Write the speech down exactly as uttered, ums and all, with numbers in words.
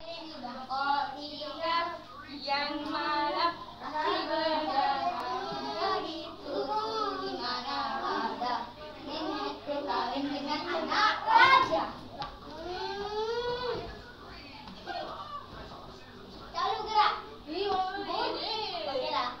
Oh tiga yang malam si berjalan begitu di mana ada nenek berkawin dengan anak raja. Lalu gerak. Oke lah.